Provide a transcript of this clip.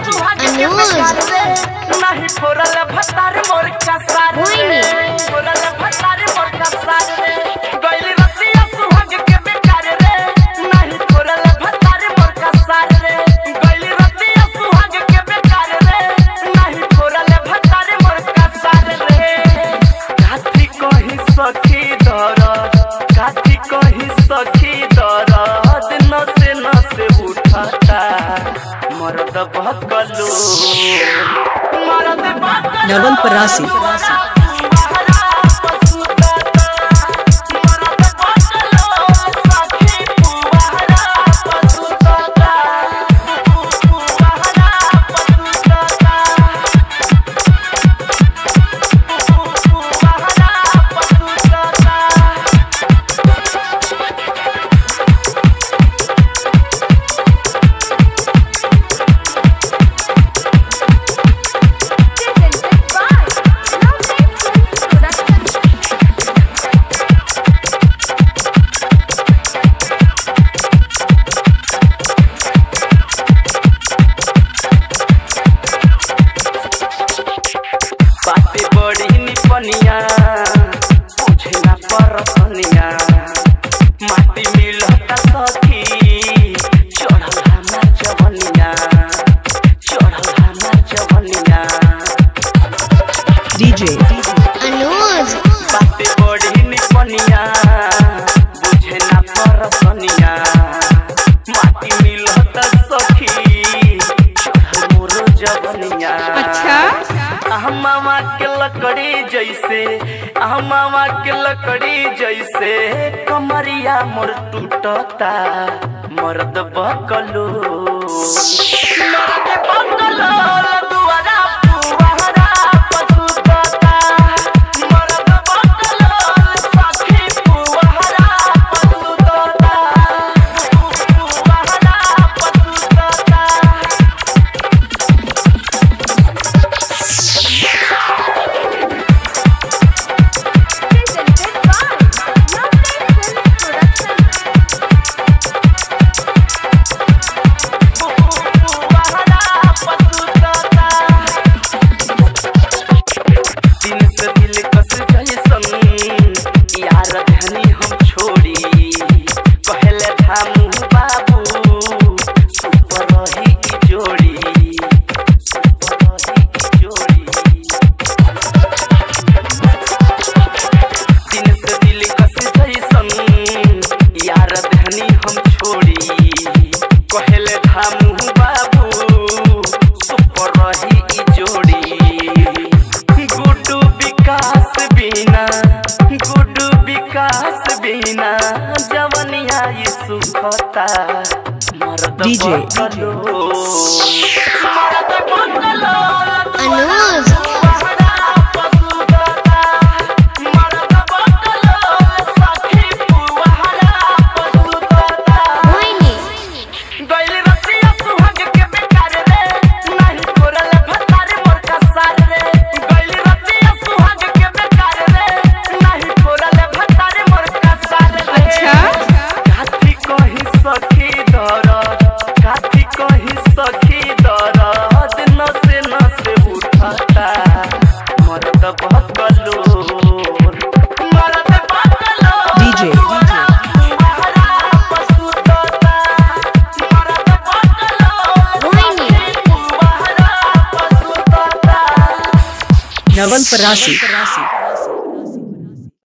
नहीं फोरल भतार मोर का सार रे फोरल भतार मोर का सार रे गइल रतिया सुहाग के बेकार रे नहीं फोरल भतार मोर का सार रे गइल रतिया सुहाग के बेकार रे नहीं फोरल भतार मोर का सार रे काठी कहि सखी दरद काठी कहि सखी दरद नसे नसे उठाता मरद बकलो नवल परासी पनिया पूछे ना परसनिया माटी मिलता सखी चढ़ल हमार जवनिया डीजे अनुज बाते बड़ी नी पनिया पूछे ना परसनिया माटी मिलता सखी चढ़ल मोर जवनिया अच्छा मामा के लकड़ी जैसे मामा के लकड़ी जैसे कमरिया मोर टूटता मर्द बकलो दुआरा पुआरा पसुतता मर्द बकलो सखी पुआरा पसुतता पुआरा पसुतता जवनिया ये सुखता मर्द बकलो अनुज नवल परासी।